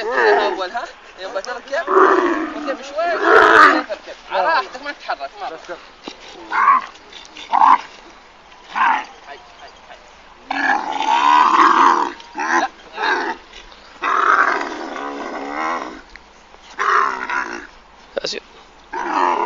كذا اول ها يوم بتركب وتبي شوي تركب على راحتك ما تتحرك مرة. أسير.